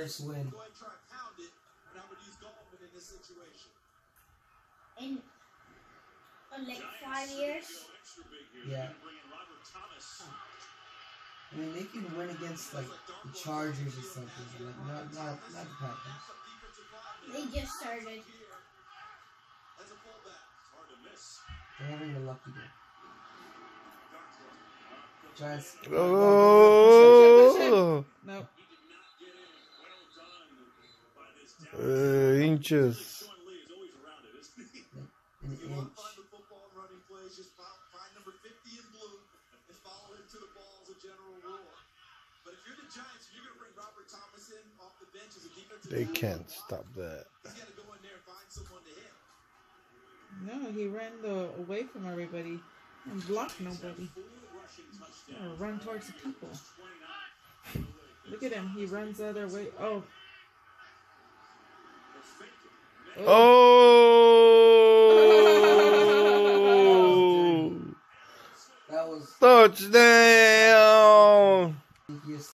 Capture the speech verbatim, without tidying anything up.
First win. In uh, like five years. Yeah. I mean, they can win against like the Chargers or something, like not not not the Packers. They just started. They're having a lucky day. Giants. Oh, No. uh, inches. An inch. They can't stop that. No, he ran the away from everybody and blocked nobody. Or run towards the people. Look at him. He runs the other way. Oh. Oh! That was Touchdown!